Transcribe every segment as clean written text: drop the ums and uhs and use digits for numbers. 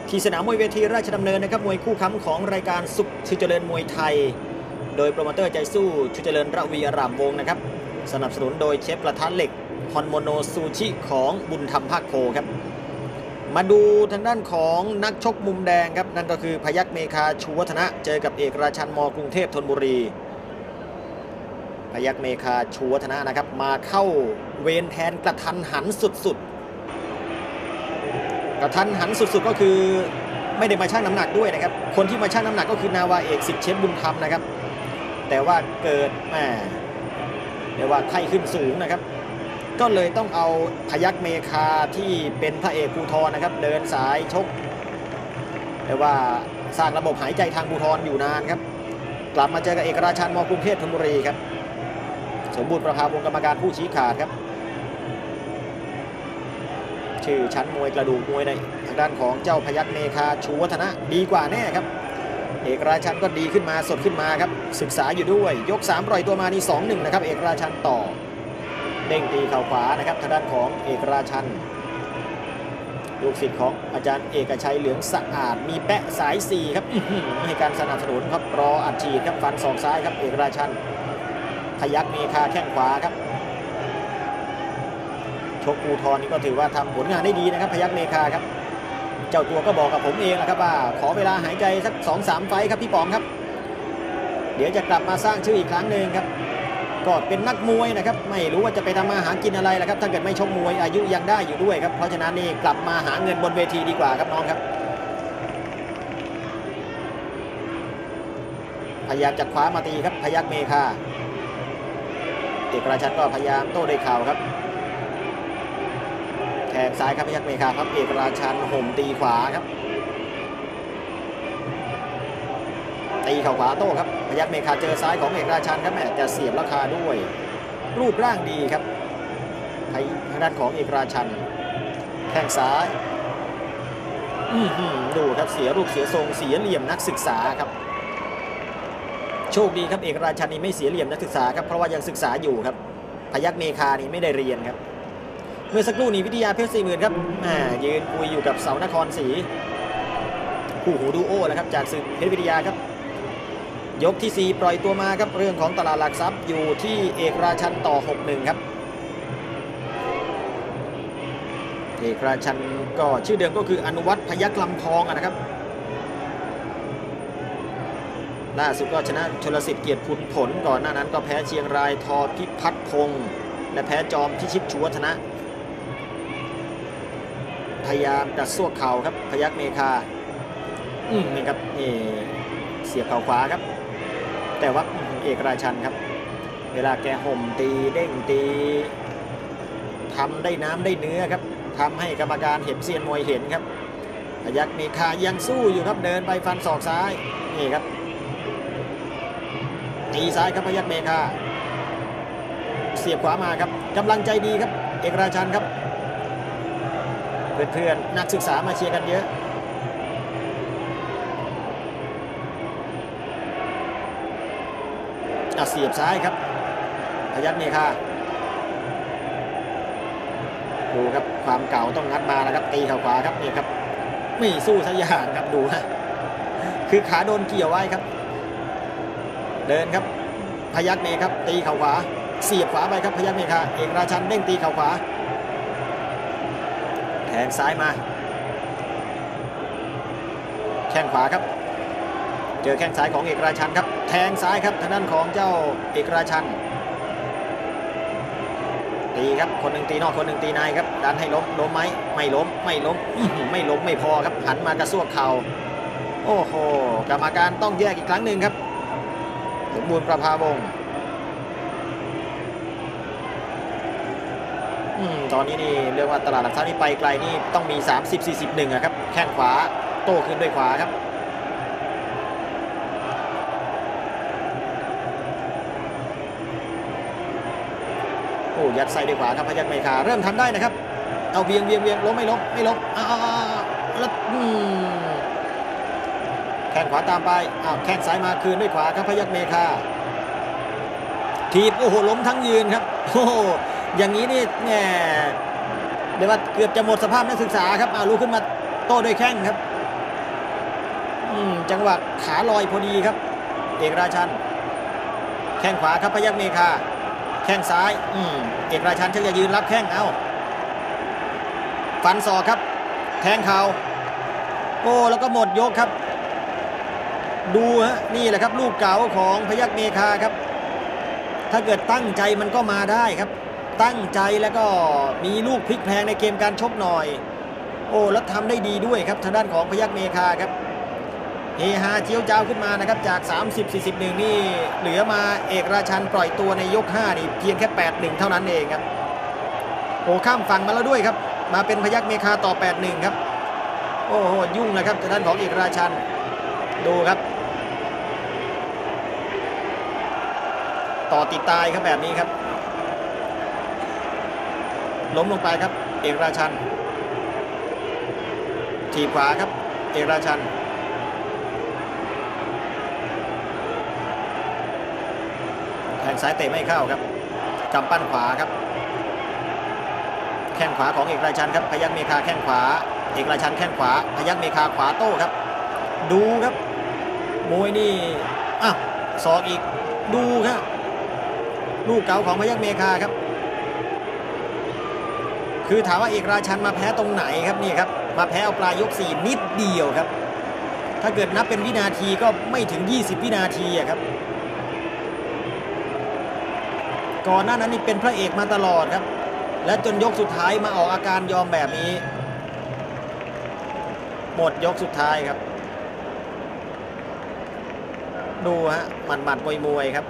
ที่สนามมวยเวทีราชดำเนินนะครับมวยคู่ค้ำของรายการสุขชูเจริญมวยไทยโดยโปรโมเตอร์ใจสู้ชูเจริญระวีอารามวงศ์นะครับสนับสนุนโดยเชฟกระทะเหล็กฮอนโมโนซูชิของบุญธรรมภาคโคครับมาดูทางด้านของนักชกมุมแดงครับนั่นก็คือพยัคฆ์เมฆาชูวัฒนะเจอกับเอกราชันมกรุงเทพธนบุรีพยัคฆ์เมฆาชูวัฒนะนะครับมาเข้าเวรแทนกระทันหันสุดๆกระทันหันสุดๆก็คือไม่ได้มาชั่งน้ำหนักด้วยนะครับคนที่มาชั่งน้ำหนักก็คือนาวาเอกสิทธิ์เชฟบุญธรรมนะครับแต่ว่าเกิดเรียกว่าไข้ขึ้นสูงนะครับก็เลยต้องเอาพยัคฆ์เมฆาที่เป็นพระเอกภูธรนะครับเดินสายชกแต่ว่าสร้างระบบหายใจทางภูธรอยู่นานครับกลับมาเจอกับเอกราชันมกรุงเทพธนบุรีครับสมบูรณ์ประภาวงศ์กรรมการผู้ชี้ขาดครับชื่อชั้นมวยกระดูกมวยในทางด้านของเจ้าพยัคฆ์เมฆาชูวัฒนะดีกว่าแน่ครับเอกราชันก็ดีขึ้นมาสดขึ้นมาครับศึกษาอยู่ด้วยยก3ปล่อยตัวมานี่ 2-1 นะครับเอกราชันต่อเด้งตีเข่าขวานะครับทางด้านของเอกราชันลูกศิษย์ของอาจารย์เอกชัยเหลืองสะอาดมีแปะสาย4ครับให้การสนับสนุนครับรออัดฉีดครับฟันศอกซ้ายครับเอกราชันพยัคฆ์เมฆาแข้งขวาครับชกภูธรนี่ก็ถือว่าทำผลงานได้ดีนะครับพยัคฆ์เมฆาครับเจ้าตัวก็บอกกับผมเองแหละครับว่าขอเวลาหายใจสัก 2-3 ไฟต์ครับพี่ป๋องครับเดี๋ยวจะกลับมาสร้างชื่ออีกครั้งหนึ่งครับก็เป็นนักมวยนะครับไม่รู้ว่าจะไปทำมาหากินอะไรแล้วครับถ้าเกิดไม่ชกมวยอายุยังได้อยู่ด้วยครับเพราะฉะนั้นนี่กลับมาหาเงินบนเวทีดีกว่าครับน้องครับพยายามจะคว้ามาตีครับพยัคฆ์เมฆาเอกราชันก็พยายามโต้ด้วยเข่าครับแทงซ้ายครับพยัคฆ์เมฆาครับเอกราชันห่มตีขวาครับตีเข่าขวาโต้ครับพยัคฆ์เมฆาเจอซ้ายของเอกราชันครับแหมจะเสียบราคาด้วยรูปร่างดีครับทางด้านของเอกราชันแข้งซ้ายดูครับเสียรูปเสียทรงเสียเหลี่ยมนักศึกษาครับโชคดีครับเอกราชันนี่ไม่เสียเหลี่ยมนักศึกษาครับเพราะว่ายังศึกษาอยู่ครับพยัคฆ์เมฆานี่ไม่ได้เรียนครับเมื่อสักครู่นี้วิทยาเพชร40,000ครับยืนคุยอยู่กับเสานครศรีคู่หูดูโอแล้วครับจากศึกเพชรวิทยาครับยกที่4ปล่อยตัวมาครับเรื่องของตลาดหลักทรัพย์อยู่ที่เอกราชันต่อ 6-1 ครับเอกราชันก็ชื่อเดิมก็คืออนุวัฒน์พยัคฆ์ลำพองนะครับล่าสุดก็ชนะชลสิทธิ์เกียรติคุณผลก่อนหน้านั้นก็แพ้เชียงรายทอพิพัฒน์พงศ์และแพ้จอมพิชิตชูวัฒนะพยายามดัดซวกเข่าครับพยัคฆ์เมฆานี่ครับนี่เสียบเข่าขวาครับแต่ว่าเอกราชันครับเวลาแกห่มตีเด้งตีทำได้น้ำได้เนื้อครับทำให้กรรมการเห็นเซียนมวยเห็นครับพยัคฆ์เมฆายังสู้อยู่ครับเดินไปฟันศอกซ้ายนี่ครับตีซ้ายครับพยัคฆ์เมฆาเสียบขวามาครับกำลังใจดีครับเอกราชันครับเพื่อนๆนักศึกษามาเชียร์กันเยอะเสียบซ้ายครับพยัคฆ์เมฆาดูครับความเก่าต้องงัดมาแล้วครับตีเข่าขวาครับนี่ครับไม่สู้สักอย่างครับดูฮะคือขาโดนเกี่ยวไว้ครับเดินครับพยัคฆ์เมฆครับตีเข่าขวาเสียบขวาไปครับพยัคฆ์เมฆาเอกราชันเด้งตีเข่าขวาแทงซ้ายมาแข้งขวาครับเจอแข้งซ้ายของเอกราชันครับแทงซ้ายครับทางด้านของเจ้าเอกราชันตีครับคนหนึ่งตีนอกคนหนึ่งตีในครับดันให้ล้มไหมไม่ล้มไม่ล้มไม่พอครับหันมากระซวกเข่าโอ้โหกรรมการต้องแยกอีกครั้งหนึ่งครับสมบูรณ์ประภาวงศ์ตอนนี้นี่เรียกว่าตลาดหลักทรัพย์นี่ไปไกลนี่ต้องมี 30-40-1ครับแข้งขวาโต้ขึ้นด้วยขวาครับโอ้ยัดไส้ด้วยขวาครับพยัคฆ์เมฆาเริ่มทำได้นะครับเอาเวียงล้มไม่ล้มแล้วแข้งขวาตามไปแข้งซ้ายมาคืนด้วยขวาครับพยัคฆ์เมฆาทีบโอ้โหล้มทั้งยืนครับโอ้อย่างนี้นี่แหมเดี๋ยวว่าเกือบจะหมดสภาพนักศึกษาครับลุกขึ้นมาโต้ด้วยแข้งครับจังหวะขาลอยพอดีครับเอกราชันแข้งขวาครับพยัคฆ์เมฆาแข้งซ้ายเอกราชันจะยืนรับแข้งเอาฟันศอกครับแทงเข่าโอ้แล้วก็หมดยกครับดูฮะนี่แหละครับลูกเก๋าของพยัคฆ์เมฆาครับถ้าเกิดตั้งใจมันก็มาได้ครับตั้งใจแล้วก็มีลูกพลิกแพลงในเกมการชกหน่อยโอ้แล้วทำได้ดีด้วยครับทางด้านของพยัคฆ์เมฆาครับเฮฮาเจียวจ้าวขึ้นมานะครับจาก30-41นี่เหลือมาเอกราชันปล่อยตัวในยก5นี่เพียงแค่8-1เท่านั้นเองครับโอ้ข้ามฝั่งมาแล้วด้วยครับมาเป็นพยัคฆ์เมฆาต่อ8-1ครับโอ้โหยุ่งนะครับทางด้านของเอกราชันดูครับต่อติดตายครับแบบนี้ครับล้มลงไปครับเอกราชันถีบขวาครับเอกราชันแข้งซ้ายเตะไม่เข้าครับกำปั้นขวาครับแข้งขวาของเอกราชันครับพยัคฆ์เมฆาแข้งขวาเอกราชันแข้งขวาพยัคฆ์เมฆาขวาโต้ครับดูครับมวยนี่ศอกอีกดูครับลูกเก๋าของพยัคฆ์เมฆาครับคือถามว่าเอกราชันมาแพ้ตรงไหนครับนี่ครับมาแพ้เอาปลายยก4นิดเดียวครับถ้าเกิดนับเป็นวินาทีก็ไม่ถึง20วินาทีครับก่อนหน้านั้นนี่เป็นพระเอกมาตลอดครับและจนยกสุดท้ายมาออกอาการยอมแบบนี้หมดยกสุดท้ายครับดูฮะหมัดมวยครับ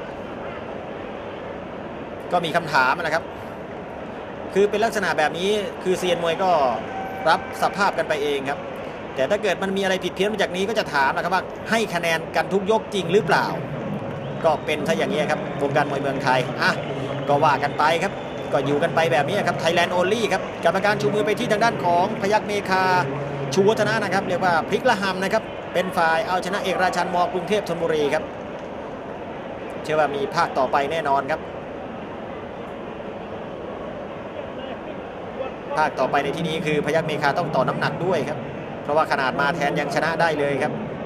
ก็มีคำถามนะครับคือเป็นลักษณะแบบนี้คือเซียนมวยก็รับสภาพกันไปเองครับแต่ถ้าเกิดมันมีอะไรผิดเพี้ยนมาจากนี้ก็จะถามนะครับว่าให้คะแนนกันทุกยกจริงหรือเปล่าก็เป็นถ้าอย่างนี้ครับวงการมวยเมืองไทยก็ว่ากันไปครับก็อยู่กันไปแบบนี้ครับไทยแลนด์โอลี่ครับกรรมการชูมือไปที่ทางด้านของพยัคฆ์เมฆาชูวัฒนะนะครับเรียกว่าพลิกละหำนะครับเป็นฝ่ายเอาชนะเอกราชันม.กรุงเทพธนบุรีครับเชื่อว่ามีภาคต่อไปแน่นอนครับภาคต่อไปในที่นี้คือพยัคฆ์เมฆาต้องต่อน้ำหนักด้วยครับเพราะว่าขนาดมาแทนยังชนะได้เลยครับ